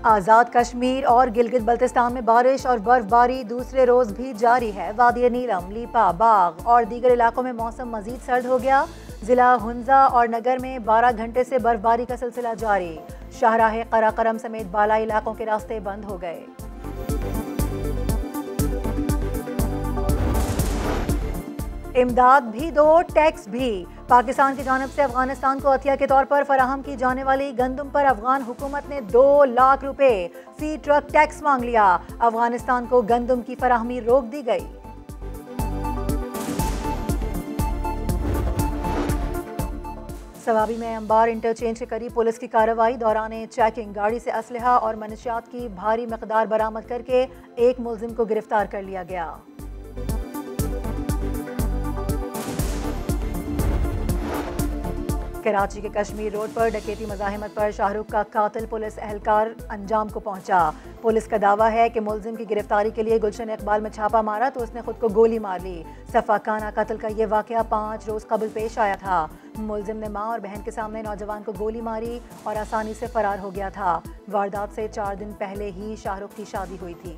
आज़ाद कश्मीर और गिलगित बल्तिस्तान में बारिश और बर्फबारी दूसरे रोज भी जारी है। वादी नीलम, लीपा, बाग और दीगर इलाकों में मौसम मजीद सर्द हो गया। जिला हुंजा और नगर में 12 घंटे से बर्फबारी का सिलसिला जारी। शाहराह कराकरम समेत बालाई इलाकों के रास्ते बंद हो गए। इमदाद भी दो, टैक्स भी। पाकिस्तान की जानिब से अफगानिस्तान को अतिया के तौर पर फराहम की जाने वाली गंदम पर अफगान हुकूमत ने 2 लाख रुपए फी ट्रक टैक्स मांग लिया। अफगानिस्तान को गंदम की फराहमी रोक दी गई। सवाबी में अंबार इंटरचेंज के करीब पुलिस की कार्रवाई दौरान चेकिंग गाड़ी से असलहा और मनशियात की भारी मकदार बरामद करके एक मुलजिम को गिरफ्तार कर लिया गया। कराची के कश्मीर रोड पर डकैती मज़ाहिमत पर शाहरुख का कातिल पुलिस एहलकार अंजाम को पहुंचा। पुलिस का दावा है कि मुलजिम की गिरफ्तारी के लिए गुलशन इकबाल में छापा मारा तो उसने खुद को गोली मार ली। सफाकाना कत्ल का यह वाकया 5 रोज कबल पेश आया था। मुलजिम ने मां और बहन के सामने नौजवान को गोली मारी और आसानी से फरार हो गया था। वारदात से 4 दिन पहले ही शाहरुख की शादी हुई थी।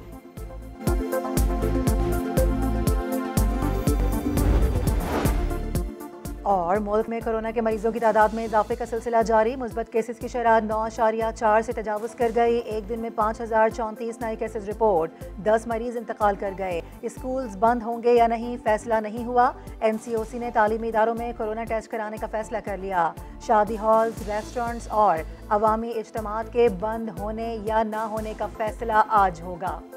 और मुल्क में कोरोना के मरीजों की तादाद में इजाफे का सिलसिला जारी। मुस्बत केसेस की शरह 9.4 से तजावुज कर गई। एक दिन में 5034 नए केसेस रिपोर्ट। 10 मरीज इंतकाल कर गए। स्कूल्स बंद होंगे या नहीं फैसला नहीं हुआ। NCOC ने तालीमी इदारों में कोरोना टेस्ट कराने का फैसला कर लिया। शादी हॉल्स, रेस्टोरेंट्स और अवामी इज्तिमात के बंद होने या ना होने का फैसला आज होगा।